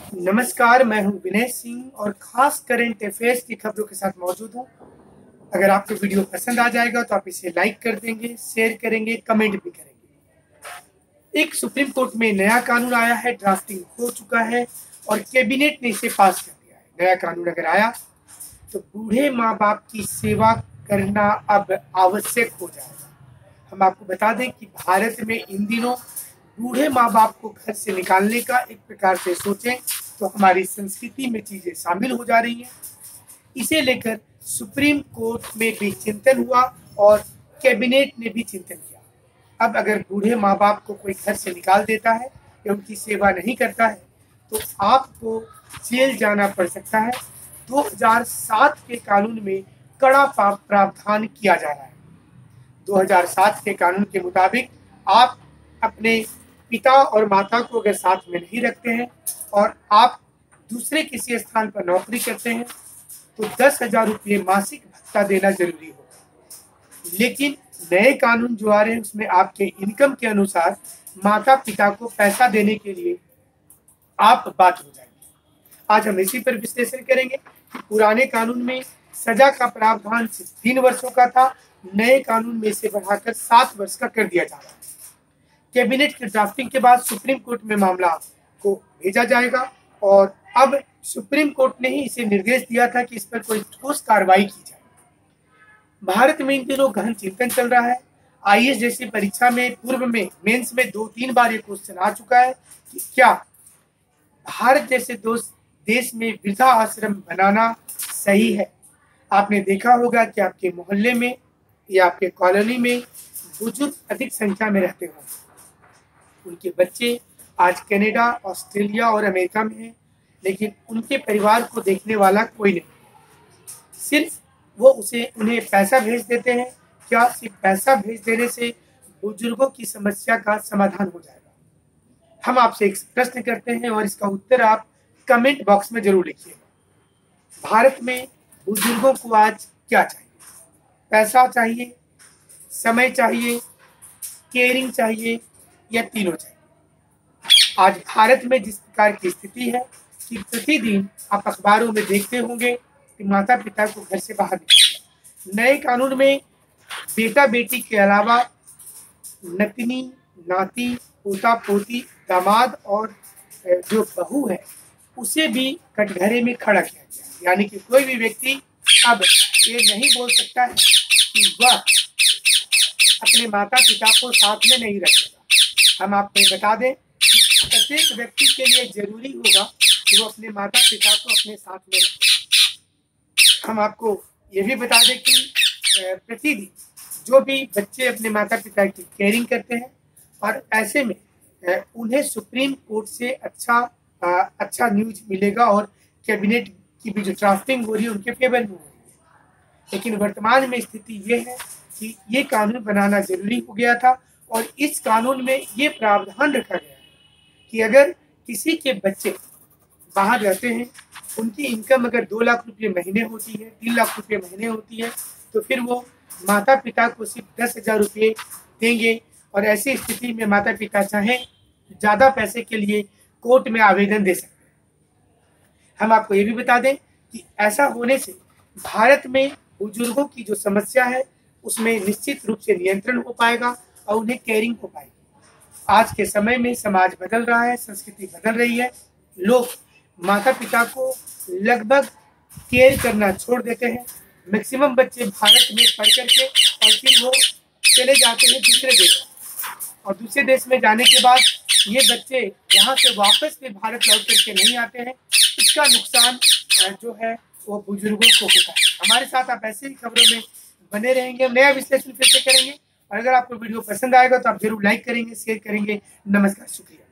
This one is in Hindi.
नमस्कार, मैं हूं विनय सिंह और खास करंट अफेयर्स की खबरों के साथ मौजूद हूं। अगर आपको वीडियो पसंद आ जाएगा तो आप इसे लाइक कर देंगे, शेयर करेंगे, कमेंट भी करेंगे। एक सुप्रीम कोर्ट में नया कानून आया है, ड्राफ्टिंग हो चुका है और कैबिनेट ने इसे पास कर दिया है। नया कानून अगर आया तो बूढ़े माँ बाप की सेवा करना अब आवश्यक हो जाएगा। हम आपको बता दें कि भारत में इन दिनों बूढ़े माँ बाप को घर से निकालने का एक प्रकार से सोचें तो हमारी संस्कृति में चीजें शामिल हो जा रही हैं। इसे लेकर सुप्रीम कोर्ट में भी चिंतन हुआ और कैबिनेट ने भी चिंतन किया। अब अगर बूढ़े माँ बाप को कोई घर से निकाल देता है या उनकी सेवा नहीं करता है तो आपको जेल जाना पड़ सकता है। 2007 के कानून में कड़ा प्रावधान किया जा रहा है। 2007 के कानून के मुताबिक आप अपने पिता और माता को अगर साथ में नहीं रखते हैं और आप दूसरे किसी स्थान पर नौकरी करते हैं तो 10,000 रुपये मासिक भत्ता देना जरूरी होगा। लेकिन नए कानून जो आ रहे हैं उसमें आपके इनकम के अनुसार माता पिता को पैसा देने के लिए आप बात हो जाएंगे। आज हम इसी पर विश्लेषण करेंगे कि पुराने कानून में सजा का प्रावधान सिर्फ 3 वर्षों का था, नए कानून में इसे बढ़ाकर 7 वर्ष का कर दिया जा रहा है। कैबिनेट की ड्राफ्टिंग के बाद सुप्रीम कोर्ट में मामला को भेजा जाएगा और अब सुप्रीम कोर्ट ने ही इसे निर्देश दिया था कि इस पर कोई ठोस कार्रवाई की जाए। भारत में इन दिनों गहन चिंतन चल रहा है। आईएएस जैसी परीक्षा में पूर्व में मेंस में 2-3 बार ये क्वेश्चन आ चुका है कि क्या भारत जैसे देश में वृद्धा आश्रम बनाना सही है। आपने देखा होगा कि आपके मोहल्ले में या आपके कॉलोनी में बुजुर्ग अधिक संख्या में रहते होंगे। उनके बच्चे आज कनाडा, ऑस्ट्रेलिया और अमेरिका में हैं, लेकिन उनके परिवार को देखने वाला कोई नहीं। सिर्फ वो उन्हें पैसा भेज देते हैं। क्या सिर्फ पैसा भेज देने से बुजुर्गों की समस्या का समाधान हो जाएगा? हम आपसे एक प्रश्न करते हैं और इसका उत्तर आप कमेंट बॉक्स में जरूर लिखिएगा। भारत में बुजुर्गों को आज क्या चाहिए? पैसा चाहिए, समय चाहिए, केयरिंग चाहिए या तीनों चाहिए? आज भारत में जिस प्रकार की स्थिति है कि प्रतिदिन आप अखबारों में देखते होंगे कि माता पिता को घर से बाहर निकाला। नए कानून में बेटा बेटी के अलावा नतनी, नाती, पोता पोती, दामाद और जो बहू है उसे भी कटघरे में खड़ा किया गया। यानी कि कोई भी व्यक्ति अब ये नहीं बोल सकता है कि वह अपने माता पिता को साथ में नहीं रखेगा। हम आपको बता दें कि प्रत्येक व्यक्ति के लिए जरूरी होगा कि वो अपने माता पिता को अपने साथ में रखे। हम आपको ये भी बता दें कि प्रतिदिन जो भी बच्चे अपने माता पिता की केयरिंग करते हैं और ऐसे में उन्हें सुप्रीम कोर्ट से अच्छा न्यूज मिलेगा और कैबिनेट की भी जो ड्राफ्टिंग हो रही है उनके फेवर में हो रही है। लेकिन वर्तमान में स्थिति ये है कि ये कानून बनाना जरूरी हो गया था और इस कानून में ये प्रावधान रखा गया है कि अगर किसी के बच्चे बाहर रहते हैं, उनकी इनकम अगर 2 लाख रुपये महीने होती है, 3 लाख रुपये महीने होती है, तो फिर वो माता पिता को सिर्फ 10,000 रुपये देंगे और ऐसी स्थिति में माता पिता चाहें ज़्यादा पैसे के लिए कोर्ट में आवेदन दे सकते हैं। हम आपको ये भी बता दें कि ऐसा होने से भारत में बुजुर्गों की जो समस्या है उसमें निश्चित रूप से नियंत्रण हो पाएगा और उन्हें केयरिंग हो पाएगी। आज के समय में समाज बदल रहा है, संस्कृति बदल रही है। लोग माता पिता को लगभग केयर करना छोड़ देते हैं। मैक्सिमम बच्चे भारत में पढ़ करके और फिर वो चले जाते हैं दूसरे देश और दूसरे देश में जाने के बाद ये बच्चे यहाँ से वापस भी भारत लौट करके नहीं आते हैं। इसका नुकसान जो है वो बुजुर्गों को होता है। हमारे साथ आप ऐसे ही खबरों में बने रहेंगे। नया विश्लेषण फिर से करेंगे और अगर आपको वीडियो पसंद आएगा तो आप जरूर लाइक करेंगे, शेयर करेंगे। नमस्कार, शुक्रिया।